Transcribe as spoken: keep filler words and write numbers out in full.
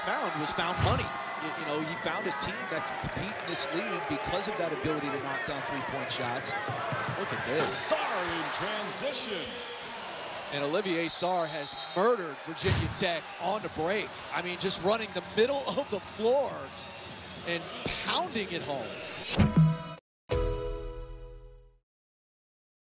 found was found money. You, you know, he found a team that can compete in this league because of that ability to knock down three-point shots. Look at this. Sarr in transition. And Olivier Sarr has murdered Virginia Tech on the break. I mean, just running the middle of the floor and pounding it home.